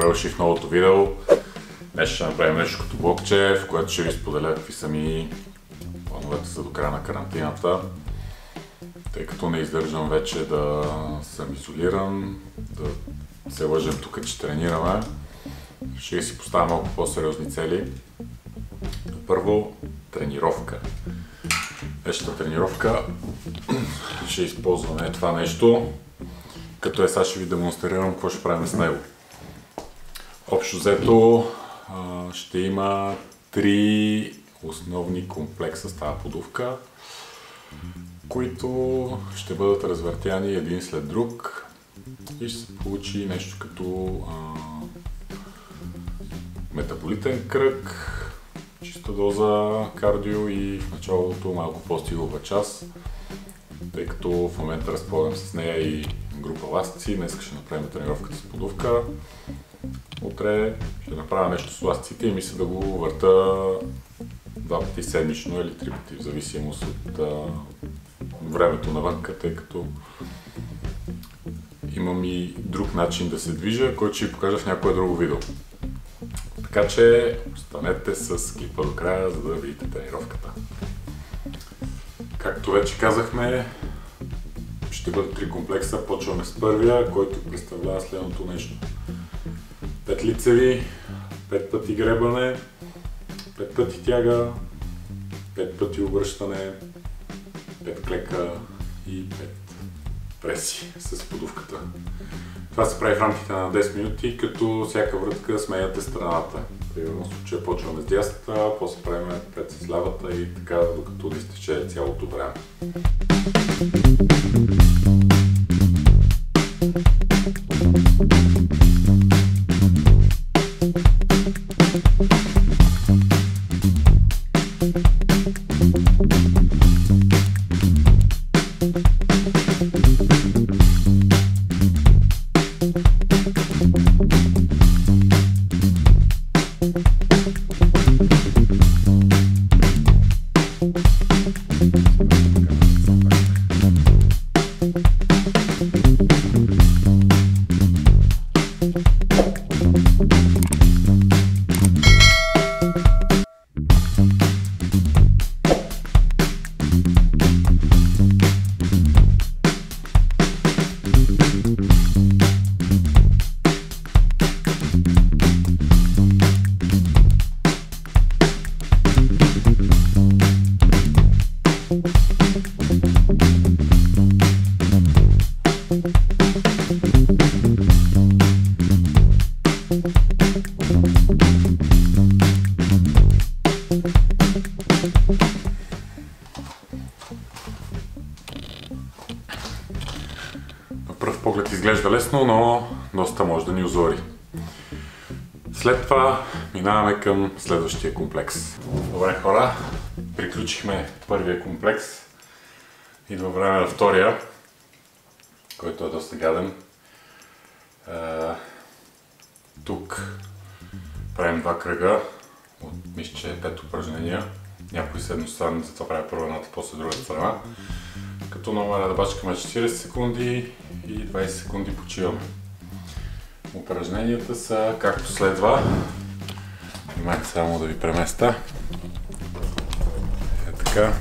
завърши в новото видео. Днес ще направим нещо като блокче, в което ще ви споделя какви са ми плановете за до края на карантината. Тъй като не издържам вече да съм изолиран, да се лъжем тук, че тренираме, ще си поставя малко по-сериозни цели. Първо, тренировка. Днешната тренировка ще използваме това нещо, като сега ще ви демонстрирам какво ще правим с него. Общо взето ще има 3 основни комплекса с тази подувка, които ще бъдат развъртяни един след друг и ще се получи нещо като метаболитен кръг, чиста доза кардио и в началото малко по-стилова част, тъй като в момента разполагам с нея и група ластици. Днес ще направим тренировката с подувка. Утре ще направя нещо с ластиците и мисля да го върта 2 пъти седмично или 3 пъти, в зависимост от времето навънка, тъй като имам и друг начин да се движа, който ще ви покажа в някое друго видео. Така че останете с клипа до края, за да видите тренировката. Както вече казахме, ще бъдат 3 комплекса. Почваме с първия, който представлява следното нещо. 5 лицеви, 5 пъти гребане, 5 пъти тяга, 5 пъти обръщане, 5 клека и 5 преси с подувката. Това се прави в рамките на 10 минути, като всяка врътка сменяте страната. Примерно в случая почваме с дясната, после правим пред с лявата и така, докато изтече цялото време. На пръв поглед изглежда лесно, но доста може да ни озори. След това минаваме към следващия комплекс. Добре хора, приключихме първия комплекс. Идва време на втория, който е доста гаден. Тук правим 2 кръга, мисля, че 5 упражнения. Някои са едностранни, затова правя първо едната, после другата страна. Като номер да бачкаме 40 секунди и 20 секунди почиваме. Упражненията са както следва. Внимайте само да ви преместа. Е така.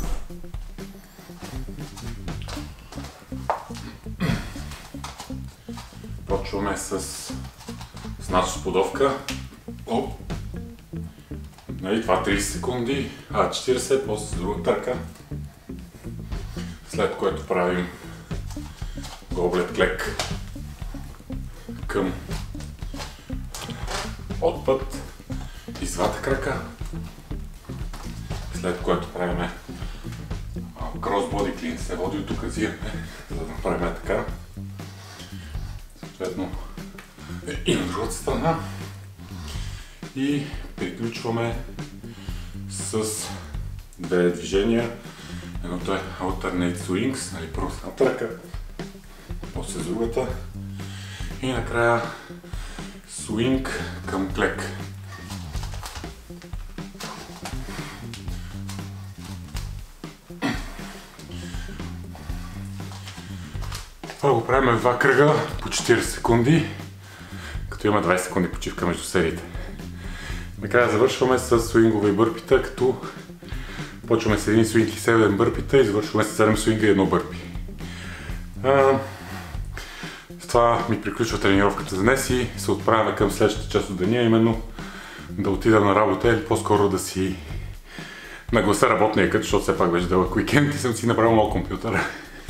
Почваме с наша подувка. Това 30 секунди, 40, после с другата ръка. След което правим гоблет клек към отпът и с двата крака. След което правим crossbody clean, се води от тук взимаме, за да направим така. Съответно и на другата страна. И приключваме с 2 движения. Едното е alternate swings, нали, първо с едната ръка, после с другата и накрая swing към клек. Това го правим 2 кръга по 40 секунди, като имаме 20 секунди почивка между сериите. Накрая завършваме с свингове и бърпита, като почваме с един свинг и 7 бърпита и завършваме с 7 свинга и 1 бърпи. С това ми приключва тренировката за днес и се отправяме към следващата част от деня, именно да отида на работа или по-скоро да си нагласа работния кът, защото все пак беше дълъг уикенд и съм си направил малко компютъра.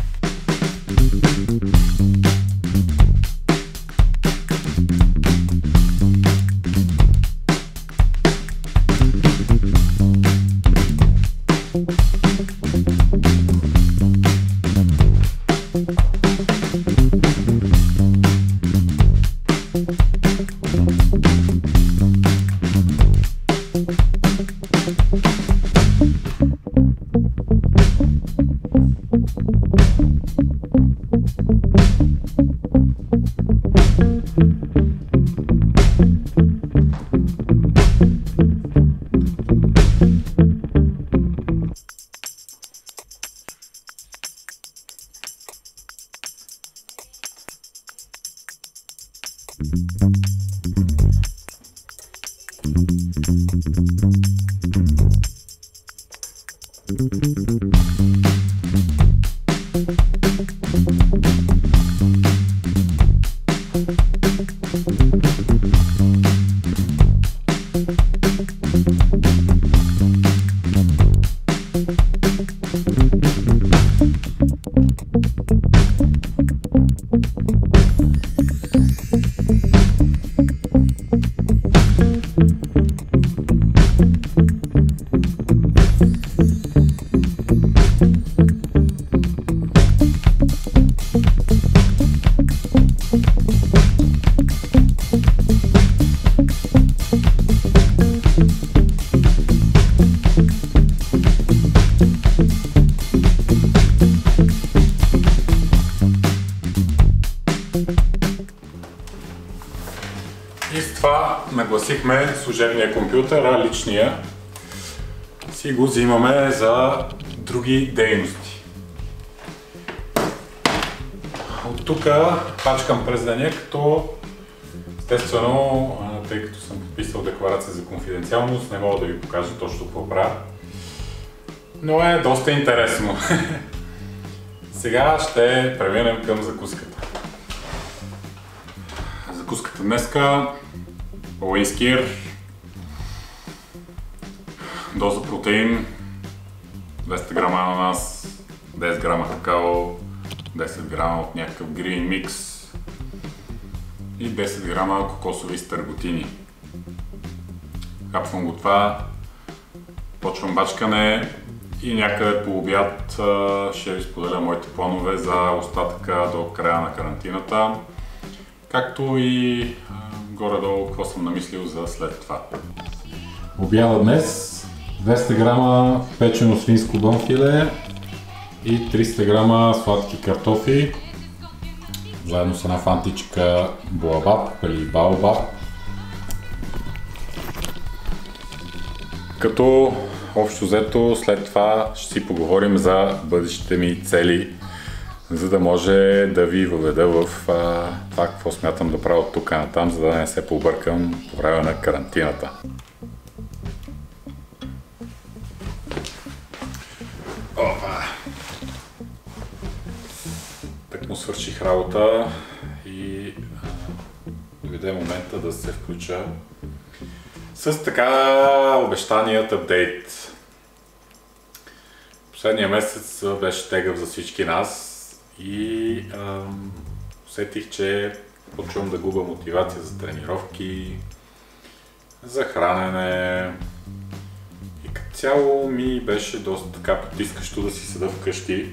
И с това нагласихме служебния компютър, а личния си го взимаме за други дейности. От тук пачкам през деня, като естествено, тъй като съм подписал декларация за конфиденциалност, не мога да ви покажа точно какво правя, но е доста интересно. Сега ще преминем към закуската. Закуската днеска уискир, доза протеин, 200 грама ананас, 10 грама какао, 10 грама от някакъв грин микс и 10 грама кокосови стърготини. Капвам го това, почвам бачкане и някъде по обяд ще ви споделя моите планове за остатъка до края на карантината, както и горе-долу какво съм намислил за след това. Обяда днес 200 грама печено свинско бонфиле и 300 грама сладки картофи, заедно с една фантичка боабаб или баобаб. Като общо взето след това ще си поговорим за бъдещите ми цели, за да може да ви въведа в това какво смятам да правя от тук натам, за да не се побъркам по време на карантината. Опа! Так му свърших работа и дойде момента да се включа с така обещаният апдейт. Последния месец беше тегъв за всички нас и усетих, че почвам да губя мотивация за тренировки, за хранене и като цяло ми беше доста така потискащо да си седа вкъщи.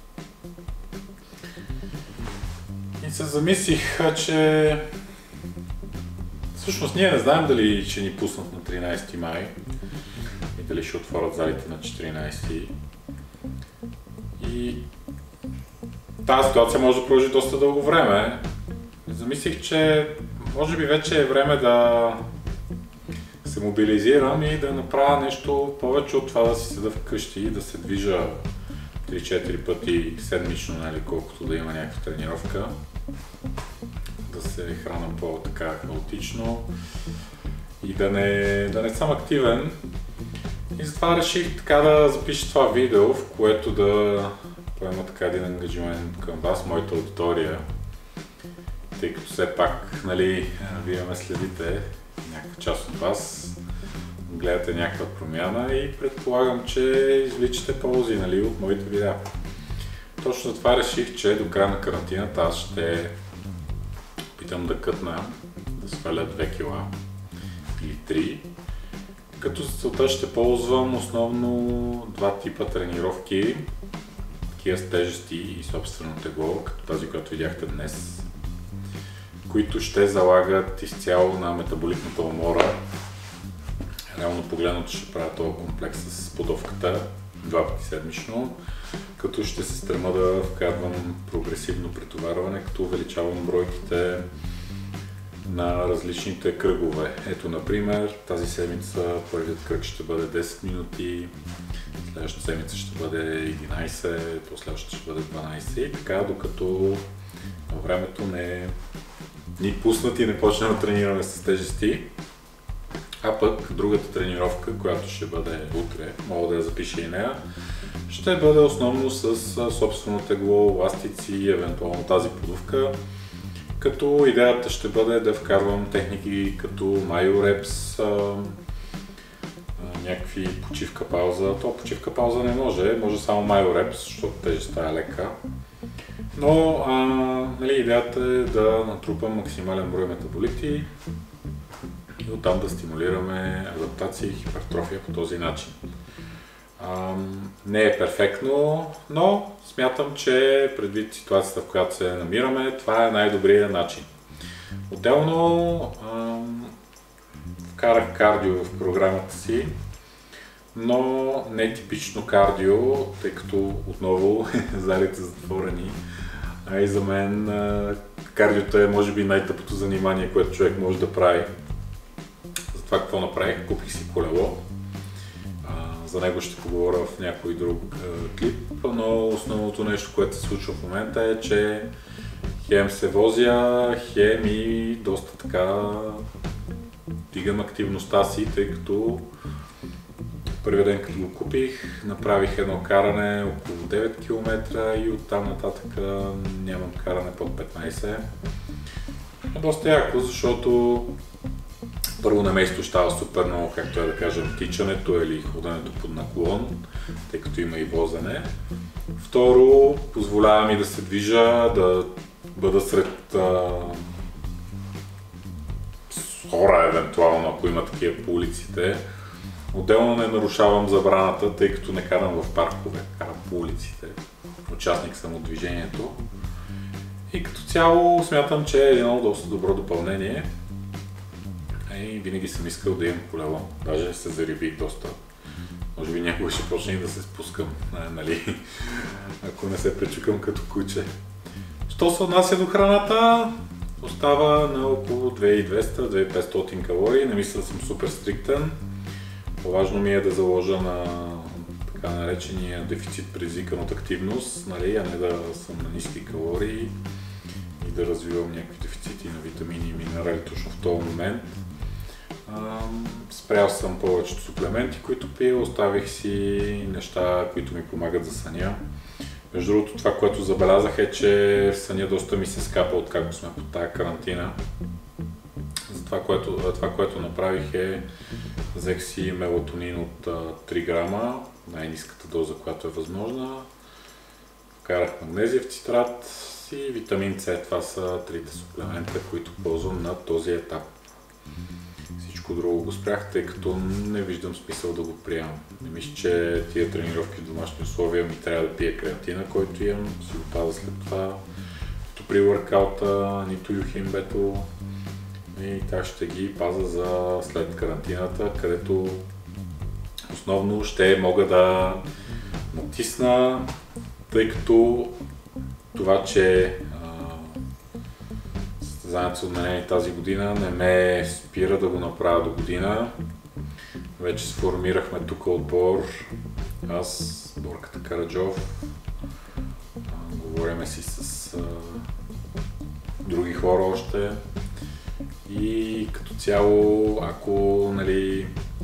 И се замислих, че всъщност ние не знаем дали ще ни пуснат на 13 май и дали ще отворят залите на 14. И тази ситуация може да продължи доста дълго време. Замислих, че може би вече е време да се мобилизирам и да направя нещо повече от това да си седа вкъщи и да се движа 3-4 пъти седмично, нали, колкото да има някаква тренировка. Да да се храна по-така хаотично и да не съм активен. И затова реших така да запиша това видео, в което да поема така един ангажимент към вас, моята аудитория, тъй като все пак, нали, вие ме следите, някаква част от вас, гледате някаква промяна и предполагам, че извличате ползи, нали, от моите видеа. Точно затова реших, че до края на карантината аз ще опитам да кътна, да сваля 2 кила или 3, като за целта ще ползвам основно два типа тренировки, такива с тежести и собствено тегло, като тази, която видяхте днес, които ще залагат изцяло на метаболитната умора. Реално погледното ще правя този комплекс с подовката 2 пъти седмично, като ще се стрема да вкарвам прогресивно претоварване, като увеличавам бройките на различните кръгове. Ето, например, тази седмица първият кръг ще бъде 10 минути, следващата седмица ще бъде 11, последващата ще бъде 12 и така, докато във времето не ни пуснат и не почнем да тренираме с тежести. А пък другата тренировка, която ще бъде утре, мога да я запиша и нея, ще бъде основно с собствено тегло, ластици, евентуално тази подувка. Като идеята ще бъде да вкарвам техники като Майорепс, някакви почивка-пауза. То почивка-пауза не може само Майорепс, защото тежестта е лека. Но нали, идеята е да натрупам максимален брой метаболити и оттам да стимулираме адаптация и хипертрофия по този начин. Не е перфектно, но смятам, че предвид ситуацията, в която се намираме, това е най-добрият начин. Отделно вкарах кардио в програмата си, но не типично кардио, тъй като отново залите са затворени. И за мен кардиото е може би най-тъпото занимание, което човек може да прави. Затова какво направих? Купих си колело. За него ще поговоря в някой друг клип, но основното нещо, което се случва в момента е, че хем се возя, хем и доста така дигам активността си, тъй като първият ден, като го купих, направих едно каране около 9 км и оттам нататък нямам каране под 15. Доста яко, защото първо на ме изтощава супер много, както е да кажем, тичането или ходенето под наклон, тъй като има и возене. Второ, позволява ми да се движа, да бъда сред хора, евентуално, ако има такива по улиците. Отделно не нарушавам забраната, тъй като не карам в паркове, карам по улиците. Участник съм от движението. И като цяло смятам, че е едно доста добро допълнение. И винаги съм искал да имам колело. Даже се зарибих доста. Може би някога ще почне и да се спускам, нали? Ако не се пречукам като куче. Що се отнася до храната, остава на около 2200-2500 калории. Не мисля да съм супер стриктен. По-важно ми е да заложа на така наречения дефицит предизвикан от активност, нали? А не да съм на ниски калории и да развивам някакви дефицити на витамини и минерали точно в този момент. Спрял съм повечето суплементи, които пия, оставих си неща, които ми помагат за съня. Между другото, това, което забелязах е, че съня доста ми се скапа, откакто сме под тая карантина. За това, което направих е, взех си мелатонин от 3 грама, най-ниската доза, която е възможна. Вкарах магнезиев цитрат и витамин С. Това са трите суплемента, които ползвам на този етап. Всичко друго го спрях, тъй като не виждам смисъл да го приемам. Не мисля, че тия тренировки в домашни условия ми трябва да пия креатина, който имам, си го пазя след това. Нито при workout-а, нито юхимбето. И тях ще ги пазя за след карантината, където основно ще мога да натисна, тъй като това, че състезанието са отменени тази година, не ме спира да го направя до година. Вече сформирахме тук отбор, аз, Борката Караджов, говориме си с други хора още. И като цяло, ако нали,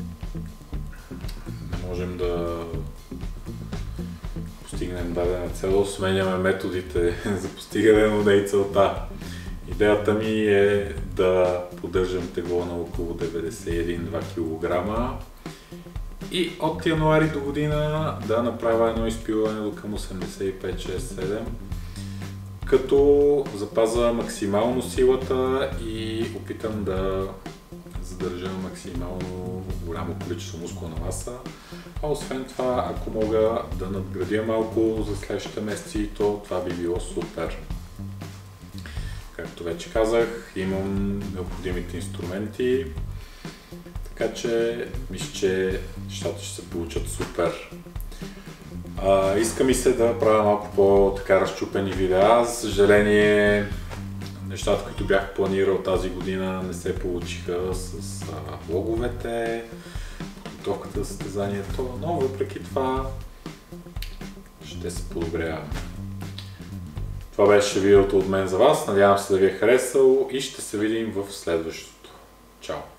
не можем да постигнем дадена цел, сменяме методите за постигане на и целта. Идеята ми е да поддържам тегло на около 91-2 кг и от януари до година да направя едно изпиване до към 85-6-7, като запазя максимално силата и опитам да задържа максимално голямо количество мускулна маса. А освен това, ако мога да надградя малко за следващите месеци, то това би било супер. Както вече казах, имам необходимите инструменти, така че мисля, че нещата ще се получат супер. Иска ми се да правя малко по-така разчупени видеа. За съжаление, нещата, които бях планирал тази година, не се получиха с влоговете, подготовката за състезанието, но въпреки това ще се подобрявам. Това беше видеото от мен за вас, надявам се да ви е харесало и ще се видим в следващото. Чао!